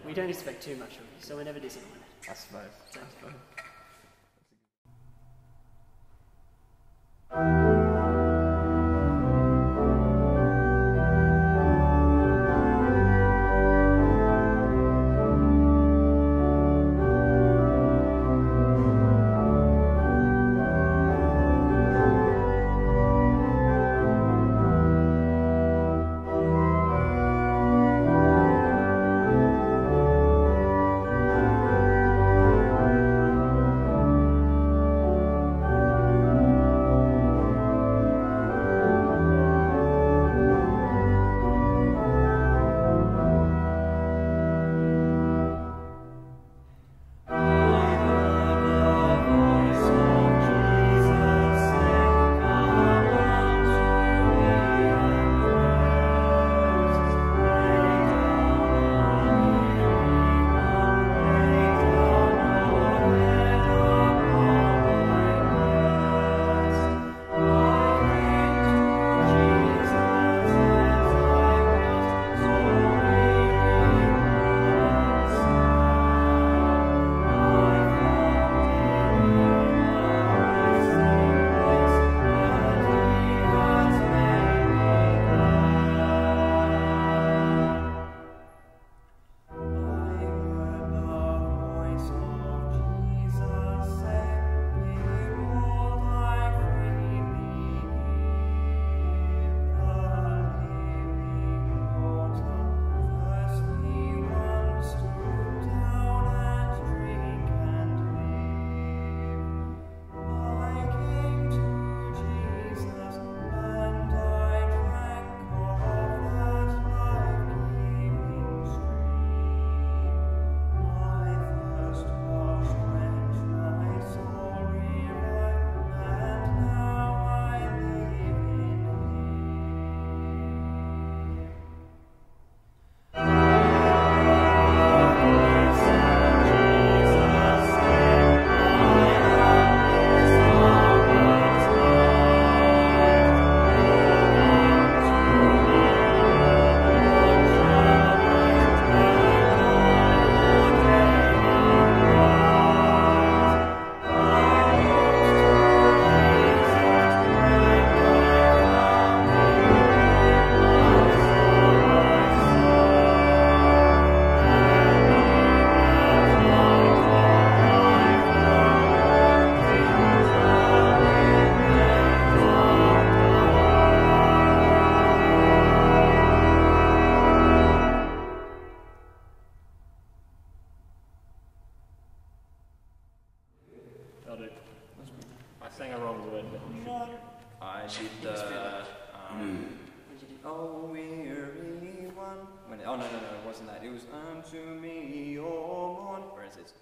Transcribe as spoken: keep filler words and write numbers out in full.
we don't expect too much of you, so we're never disappointed. I suppose. So, I suppose. I sang a wrong word. No. I did the. Um, oh, weary one. When, oh, no, no, no, it wasn't that. It was unto me your mourn. Where is it?